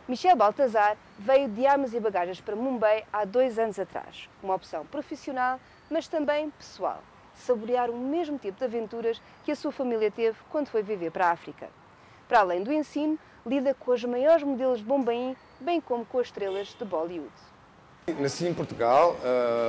Michel Baltazar veio de armas e bagagens para Mumbai há 2 anos atrás. Uma opção profissional, mas também pessoal. Saborear o mesmo tipo de aventuras que a sua família teve quando foi viver para a África. Para além do ensino, lida com os maiores modelos de Bombaim, bem como com as estrelas de Bollywood. Nasci em Portugal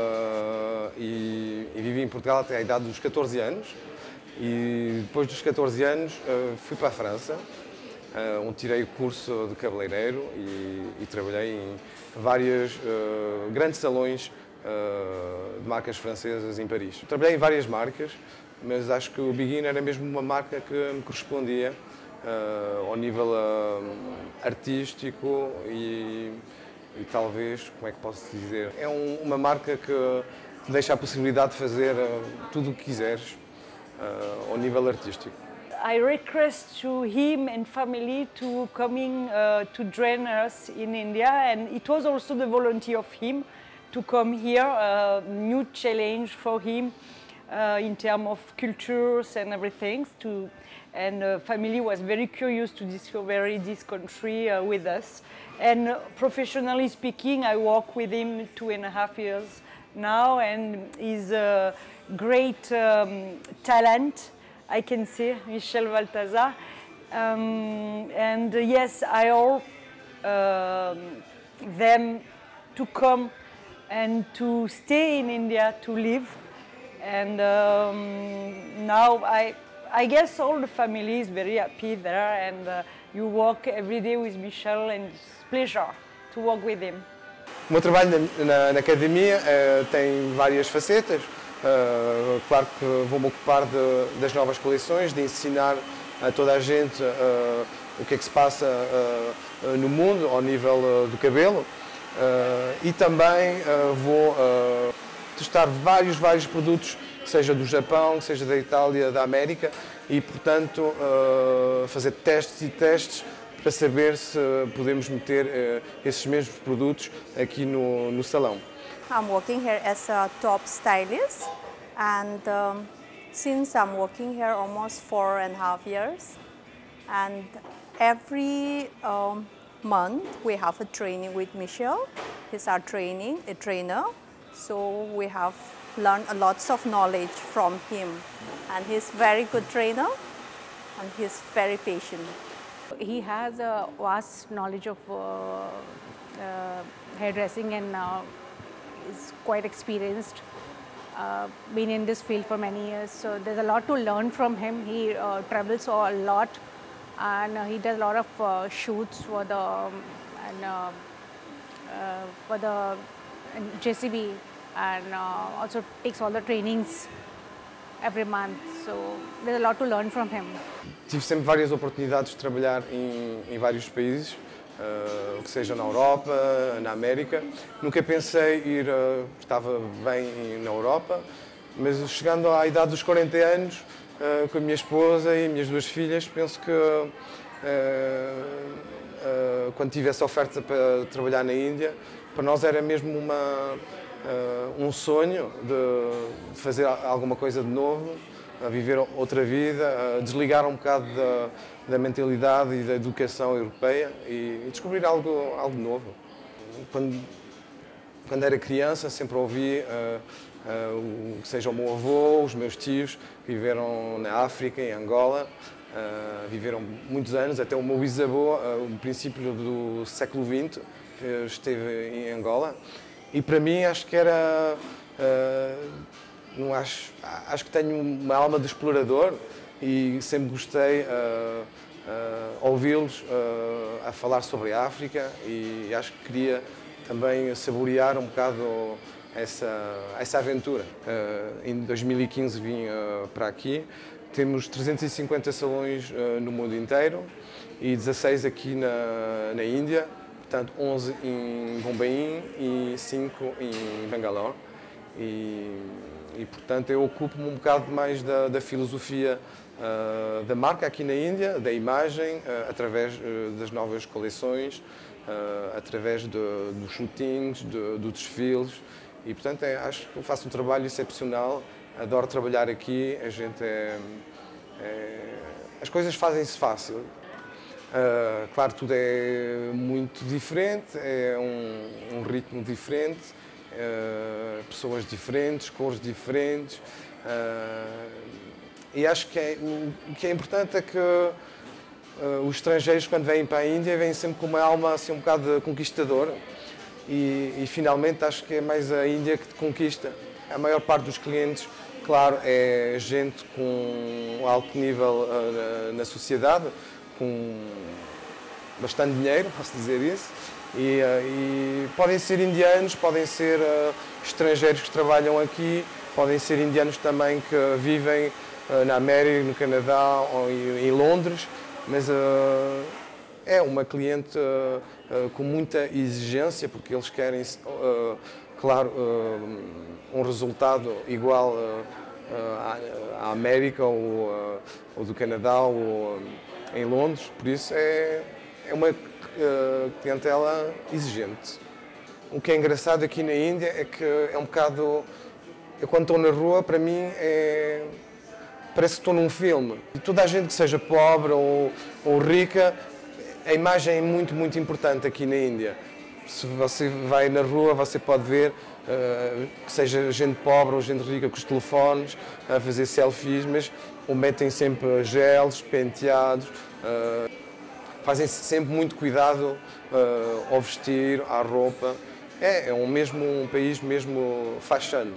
e vivi em Portugal até a idade dos 14 anos. E depois dos 14 anos fui para a França, onde tirei o curso de cabeleireiro e trabalhei em vários grandes salões de marcas francesas em Paris. Trabalhei em várias marcas, mas acho que o Begin era mesmo uma marca que me correspondia ao nível artístico e talvez, como é que posso dizer, é uma marca que te deixa a possibilidade de fazer tudo o que quiseres ao nível artístico. I request to him and family to coming to join us in India, and it was also the volunteer of him to come here, a new challenge for him in terms of cultures and everything. And family was very curious to discover this country with us. And professionally speaking, I work with him 2.5 years now, and he's a great talent. I can say, Michel Baltazar. And yes, I hope them to come and to stay in India to live. And now I guess all the family is very happy there, and you work every day with Michel, and it's a pleasure to work with him. O meu trabalho na academia tem várias facetas. Claro que vou-me ocupar das novas coleções, de ensinar a toda a gente o que é que se passa no mundo ao nível do cabelo, e também vou testar vários produtos, seja do Japão, seja da Itália, da América, e portanto fazer testes para saber se podemos meter esses mesmos produtos aqui no salão. I'm working here as a top stylist, and since I'm working here almost 4.5 years, and every month we have a training with Michel. He's our trainer, so we have learned lots of knowledge from him, and he's very good trainer, and he's very patient. He has a vast knowledge of hairdressing, and is quite experienced, been in this field for many years, so there's a lot to learn from him. He travels a lot, and he does a lot of shoots for the JCB, and also takes all the trainings every month, so there's a lot to learn from him. Tive sempre várias oportunidades de trabalhar em vários países, que seja na Europa, na América. Nunca pensei ir, estava bem na Europa, mas chegando à idade dos 40 anos, com a minha esposa e minhas 2 filhas, penso que quando tive essa oferta para trabalhar na Índia, para nós era mesmo um sonho de fazer alguma coisa de novo, a viver outra vida, a desligar um bocado da mentalidade e da educação europeia e descobrir algo novo. Quando era criança sempre ouvi, seja o meu avô, os meus tios, que viveram na África, em Angola, viveram muitos anos, até o meu bisavô, no princípio do século XX, esteve em Angola, e para mim acho que era... acho que tenho uma alma de explorador e sempre gostei ouvi-los a falar sobre a África, e acho que queria também saborear um bocado essa aventura. Em 2015 vim para aqui. Temos 350 salões no mundo inteiro e 16 aqui na Índia, portanto 11 em Bombaim e 5 em Bangalore. E portanto eu ocupo-me um bocado mais da filosofia da marca aqui na Índia, da imagem, através das novas coleções, através dos shootings, dos desfiles, e portanto acho que faço um trabalho excepcional, adoro trabalhar aqui, a gente as coisas fazem-se fácil. Claro, tudo é muito diferente, é um ritmo diferente, pessoas diferentes, cores diferentes. E acho que o que é importante é que os estrangeiros, quando vêm para a Índia, vêm sempre com uma alma assim, um bocado conquistadora. E finalmente acho que é mais a Índia que te conquista. A maior parte dos clientes, claro, é gente com alto nível na sociedade, com bastante dinheiro, posso dizer isso. E podem ser indianos, podem ser estrangeiros que trabalham aqui, podem ser indianos também que vivem na América, no Canadá ou em Londres, mas é uma cliente com muita exigência, porque eles querem, claro, um resultado igual à América ou do Canadá ou em Londres, por isso é uma clientela exigente. O que é engraçado aqui na Índia é que é um bocado... Eu quando estou na rua, para mim, parece que estou num filme. E toda a gente que seja pobre ou rica, a imagem é muito, muito importante aqui na Índia. Se você vai na rua, você pode ver que seja gente pobre ou gente rica com os telefones a fazer selfies, mas metem sempre geles, penteados, fazem sempre muito cuidado ao vestir, à roupa. É um país mesmo fashion.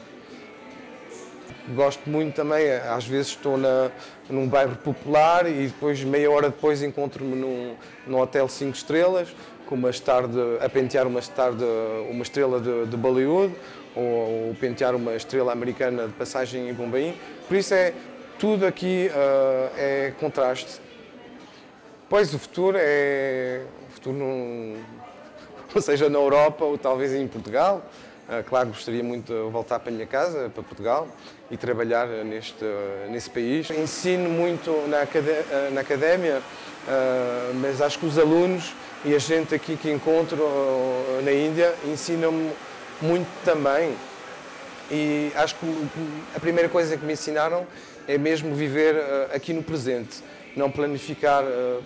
Gosto muito também, às vezes estou num bairro popular e depois, meia hora depois, encontro-me num hotel 5 estrelas, com a pentear uma estrela de Bollywood ou pentear uma estrela americana de passagem em Bombaim. Por isso tudo aqui é contraste. Pois o futuro não seja na Europa ou talvez em Portugal. Claro, gostaria muito de voltar para a minha casa, para Portugal, e trabalhar nesse país. Ensino muito na académia, mas acho que os alunos e a gente aqui que encontro na Índia ensinam-me muito também. E acho que a primeira coisa que me ensinaram é mesmo viver aqui no presente, não planificar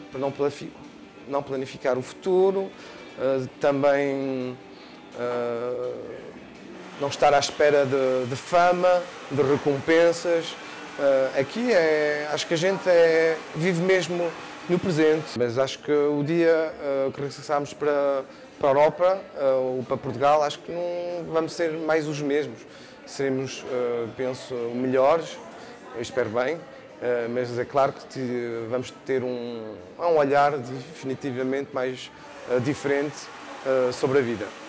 o futuro, também não estar à espera de fama, de recompensas. Aqui acho que a gente vive mesmo no presente. Mas acho que o dia que regressarmos para a Europa ou para Portugal, acho que não vamos ser mais os mesmos. Seremos, penso, melhores, eu espero bem, mas é claro que vamos ter um olhar definitivamente mais diferente sobre a vida.